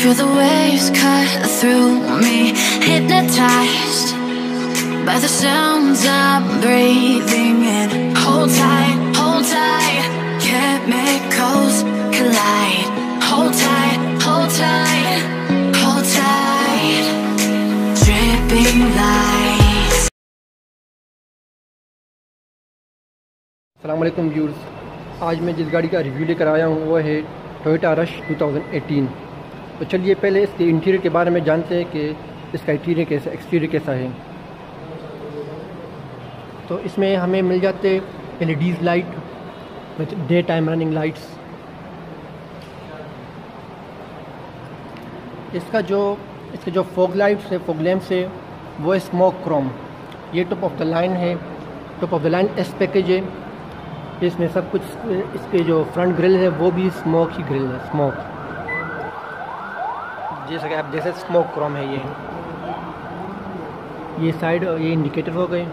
Feel the waves cut through me, hypnotized by the sounds I'm breathing in. Hold tight, chemicals collide. Hold tight, hold tight, hold tight. Dripping lights. अस्सलाम वालेकुम viewers, आज मैं जिस गाड़ी का review लेकर आया हूँ वो है टोयोटा रश 2018। तो चलिए पहले इसके इंटीरियर के बारे में जानते हैं कि इसका एक्सटीरियर कैसा है। तो इसमें हमें मिल जाते LEDs light with day time running lights. इसके जो फॉग लाइट्स है, फॉग लैम्प्स है, वो है स्मोक क्रोम। ये टॉप ऑफ द लाइन है, top of the line S package है। इसमें सब कुछ, इसके जो फ्रंट ग्रिल है वो भी स्मोक ही ग्रिल है, स्मोक, जैसा कि आप जैसे स्मोक क्रोम है। ये साइड, ये इंडिकेटर हो गए,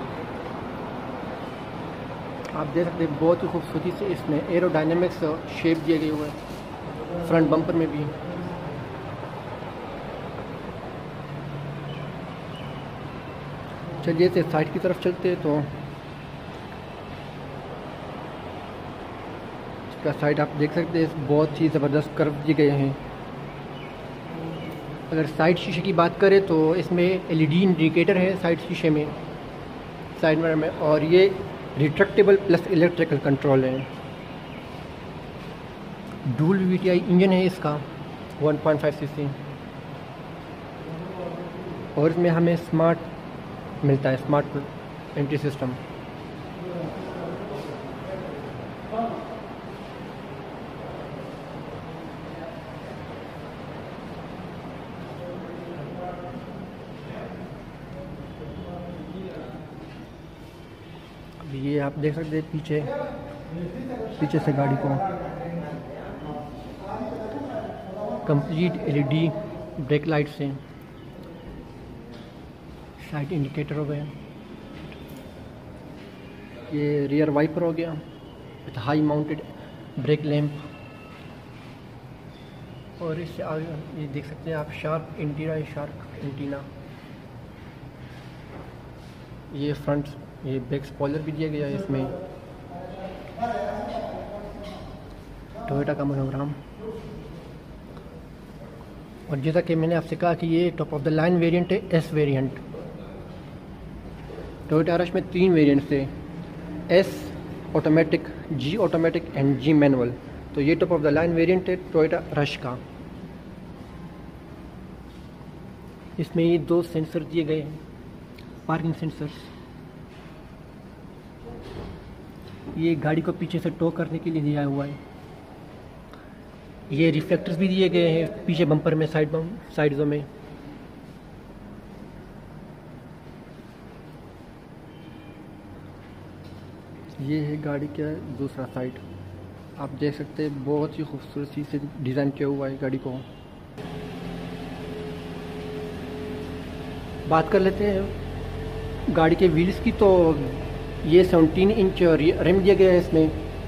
आप देख सकते हैं। बहुत ही खूबसूरती से इसमें एरोडायनेमिक्स शेप दिए गए हुए हैं फ्रंट बम्पर में भी। चलिए से साइड की तरफ चलते हैं। तो इसका साइड आप देख सकते हैं, बहुत ही ज़बरदस्त कर्व दिए गए हैं। अगर साइड शीशे की बात करें तो इसमें LED इंडिकेटर है साइड शीशे में, साइड मिरर में, और ये रिट्रैक्टेबल प्लस इलेक्ट्रिकल कंट्रोल है। डुअल VTI इंजन है इसका 1.5 cc, और इसमें हमें स्मार्ट मिलता है, स्मार्ट एंट्री सिस्टम। ये आप देख सकते हैं पीछे से गाड़ी को कंप्लीट LED ब्रेक लाइट्स हैं, साइड इंडिकेटर हो गया, ये रियर वाइपर हो गया with high mounted brake lamp, और इससे आगे ये देख सकते हैं आप शार्प एंटीना। ये फ्रंट, ये बैक स्पॉइलर भी दिया गया है इसमें, टोयोटा का मोनोग्राम। और जैसा कि मैंने आपसे कहा कि ये top of the line variant है, S वेरिएंट। टोयोटा रश में 3 वेरिएंट्स है, S automatic, G automatic and G manual. तो ये top of the line variant है टोयोटा रश का। इसमें ये 2 सेंसर दिए गए हैं, पार्किंग सेंसर्स। ये गाड़ी को पीछे से टो करने के लिए दिया हुआ है। ये रिफ्लेक्टर्स भी दिए गए हैं पीछे बम्पर में, साइड्सों में। ये है गाड़ी का दूसरा साइड, आप देख सकते हैं, बहुत ही खूबसूरती से डिज़ाइन किया हुआ है गाड़ी को। बात कर लेते हैं गाड़ी के व्हील्स की। तो ये 17 इंच रिम दिया गया है इसमें,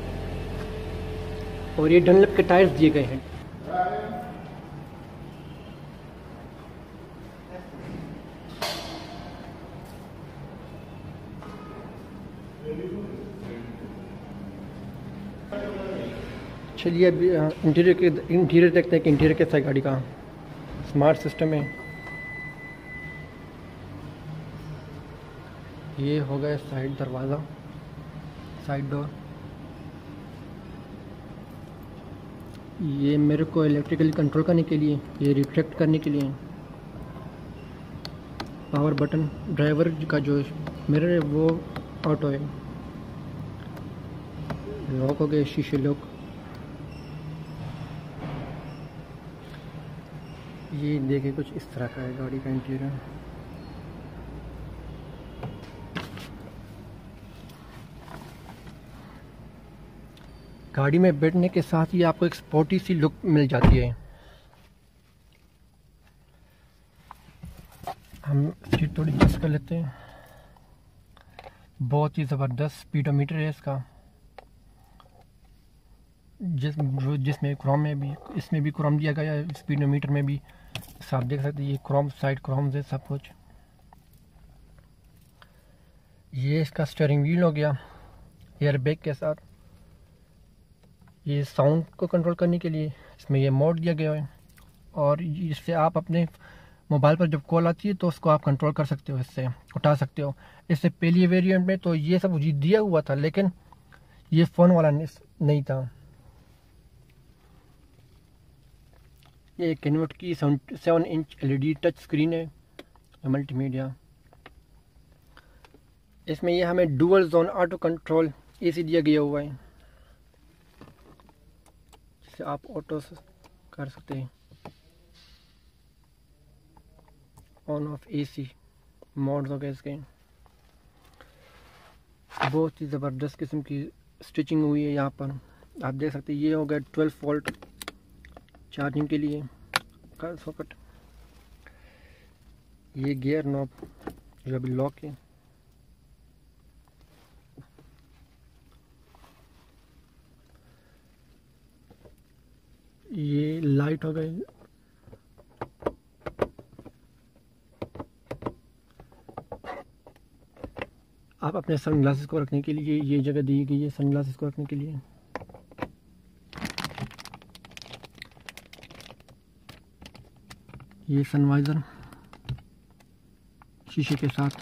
और ये डनलप के टायर्स दिए गए हैं। चलिए अभी इंटीरियर देखते हैं कि इंटीरियर कैसा है गाड़ी का। स्मार्ट सिस्टम है, ये हो गया साइड दरवाज़ा, साइड डोर। ये मेरे को इलेक्ट्रिकली कंट्रोल करने के लिए, ये रिफ्लेक्ट करने के लिए। पावर बटन, ड्राइवर का जो मिरर है वो ऑटो है। लॉक हो गए, शीशे लॉक। ये देखिए कुछ इस तरह का है गाड़ी का इंटीरियर। गाड़ी में बैठने के साथ ही आपको एक स्पोर्टी सी लुक मिल जाती है। हम सीट थोड़ी एडजस्ट कर लेते हैं। बहुत ही ज़बरदस्त स्पीडोमीटर है इसका, जिसमें क्रोम में भी, इसमें भी क्रोम दिया गया है, स्पीडोमीटर में भी आप देख सकते हैं। ये क्रोम साइड क्रोम है सब कुछ। ये इसका स्टीयरिंग व्हील हो गया एयर बैग के साथ। ये साउंड को कंट्रोल करने के लिए इसमें ये मोड दिया गया है, और इससे आप अपने मोबाइल पर जब कॉल आती है तो उसको आप कंट्रोल कर सकते हो, इससे उठा सकते हो। इससे पहले वेरिएंट में तो ये सब दिया हुआ था, लेकिन ये फ़ोन वाला नहीं था। ये कैनवट की 7 इंच LED टच स्क्रीन है, मल्टीमीडिया। इसमें ये हमें dual zone auto control AC दिया गया हुआ है, जिससे आप ऑटो कर सकते हैं। ऑन ऑफ AC मोड्स हो गए इसके। बहुत ही ज़बरदस्त किस्म की स्टिचिंग हुई है यहाँ पर, आप देख सकते हैं। ये हो गया 12 वोल्ट चार्जिंग के लिए का सॉकेट। ये गियर नॉब जो अभी लॉक है। ये लाइट हो गई। आप अपने सनग्लासेस को रखने के लिए ये जगह दी गई है, सनग्लासेस को रखने के लिए। ये सनवाइजर शीशे के साथ।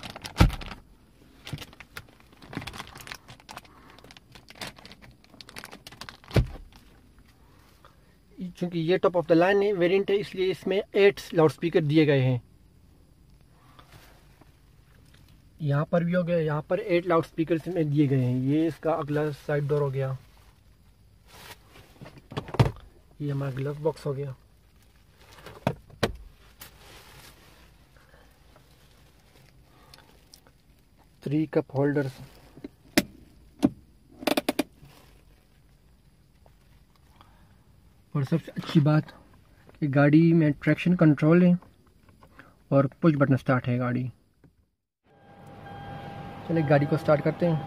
चूंकि ये टॉप ऑफ द लाइन है वेरिएंट है, इसलिए इसमें 8 लाउड स्पीकर दिए गए हैं। यहाँ पर भी हो गया, यहाँ पर 8 लाउड स्पीकर इसमें दिए गए हैं। ये इसका अगला साइड डोर हो गया। ये हमारा ग्लव बॉक्स हो गया। Three cup holders. और सबसे अच्छी बात कि गाड़ी में ट्रैक्शन कंट्रोल है और पुश बटन स्टार्ट है गाड़ी। चलिए गाड़ी को स्टार्ट करते हैं।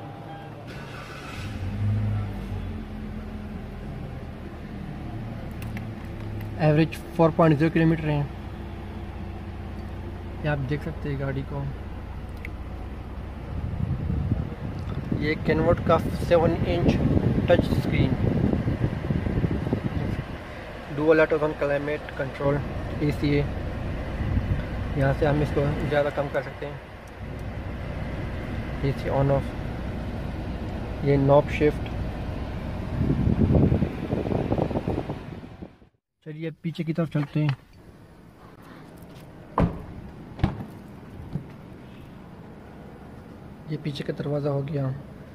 एवरेज 4.0 किलोमीटर है। ये आप देख सकते हैं गाड़ी को। ये कैनवट का 7 inch touch screen, dual auto climate control AC है। यहाँ से हम इसको ज़्यादा कम कर सकते हैं। AC on off. ये नॉब शिफ्ट। चलिए पीछे की तरफ चलते हैं। ये पीछे का दरवाज़ा हो गया।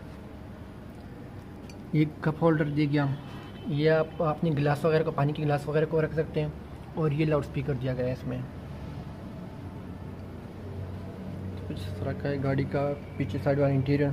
ये कप होल्डर दिया गया। ये आप अपनी गिलास वगैरह को, पानी की गिलास वगैरह को रख सकते हैं। और ये लाउड स्पीकर दिया गया है इसमें। कुछ इस तरह का है गाड़ी का पीछे साइड वाला इंटीरियर।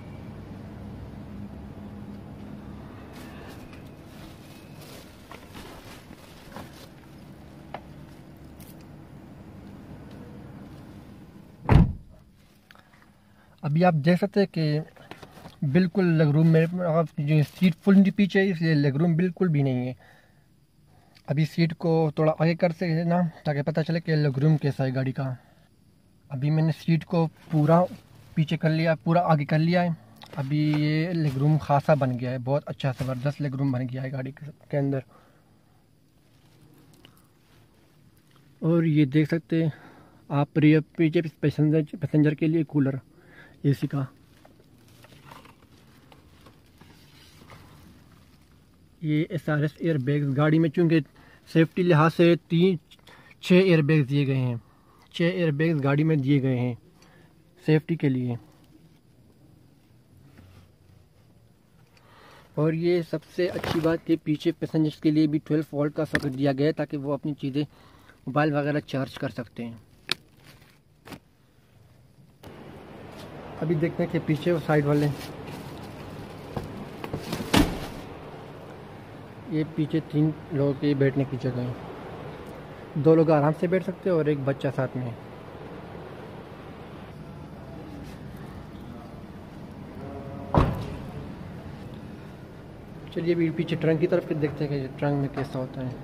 अभी आप देख सकते हैं कि बिल्कुल लेग रूम में जो सीट फुल नहीं पीछे है, इसलिए लेग रूम बिल्कुल भी नहीं है। अभी सीट को थोड़ा आगे कर सकते ना, ताकि पता चले कि लेग रूम कैसा है गाड़ी का। अभी मैंने सीट को पूरा पीछे कर लिया, पूरा आगे कर लिया है। अभी ये लेग रूम खासा बन गया है, बहुत अच्छा ज़बरदस्त लेग रूम बन गया है गाड़ी के अंदर। और ये देख सकते हैं आप रियर पीछे पैसेंजर के लिए कूलर AC का। ये SRS एयर बैग्स गाड़ी में, चूँकि सेफ्टी लिहाज से 6 एयर बैग्स दिए गए हैं। 6 एयर बैग्स गाड़ी में दिए गए हैं सेफ्टी के लिए। और ये सबसे अच्छी बात कि पीछे पैसेंजर्स के लिए भी 12 वोल्ट का सॉकेट दिया गया है, ताकि वो अपनी चीज़ें मोबाइल वगैरह चार्ज कर सकते हैं। अभी देखते हैं कि पीछे वो साइड वाले, ये पीछे 3 लोगों के बैठने की जगह है। 2 लोग आराम से बैठ सकते हैं और एक बच्चा साथ में। चलिए अभी पीछे ट्रंक की तरफ देखते हैं कि ट्रंक में कैसा होता है।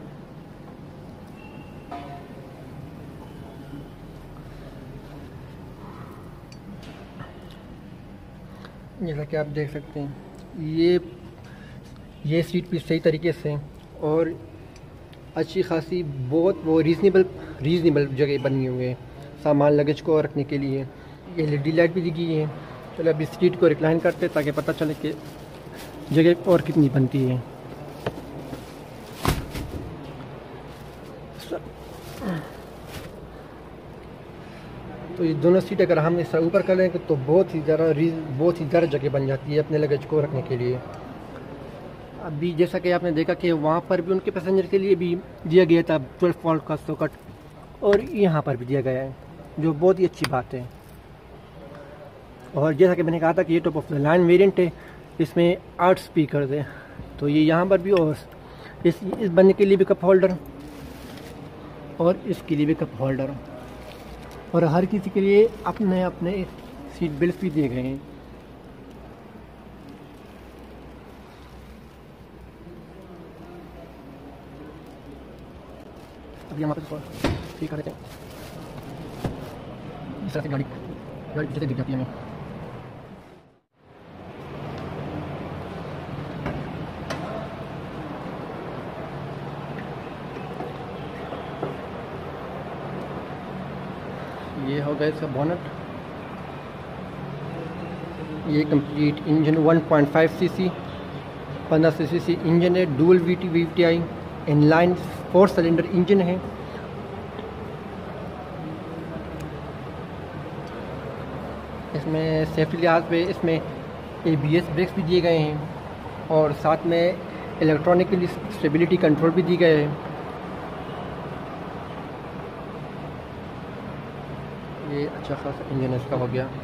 जैसा कि आप देख सकते हैं ये सीट भी सही तरीके से और अच्छी खासी बहुत वो रीज़नेबल जगह बनी हुई है सामान लगेज को रखने के लिए। ये LED लाइट भी दी गई है। चलो अभी सीट को रिक्लाइन करते हैं ताकि पता चले कि जगह और कितनी बनती है। तो ये दोनों सीट अगर हम इस ऊपर कर लेंगे तो बहुत ही ज़्यादा जगह बन जाती है अपने लगेज को रखने के लिए। अभी जैसा कि आपने देखा कि वहाँ पर भी उनके पैसेंजर के लिए भी दिया गया था 12 वोल्ट का सॉकेट, और यहाँ पर भी दिया गया है, जो बहुत ही अच्छी बात है। और जैसा कि मैंने कहा था कि ये top of the line variant है, इसमें 8 स्पीकर है। तो ये यहाँ पर भी, और इस बनने के लिए भी कप होल्डर और इसके लिए भी कप होल्डर, और हर किसी के लिए अपने अपने सीट बेल्ट भी दिए गए हैं। अभी हम ठीक कर देते हैं। इस तरह से गाड़ी जैसे दिख जाती है हमें। ये हो गया इसका बोनट। ये complete engine 1.5 CC 1500 CC engine है, dual VVTi inline 4 cylinder engine है। इसमें सेफ्टी लिहाज पे इसमें ABS ब्रेक्स भी दिए गए हैं और साथ में इलेक्ट्रॉनिकली स्टेबिलिटी कंट्रोल भी दिए गए हैं। ये अच्छा खासा इंजन इसका हो गया।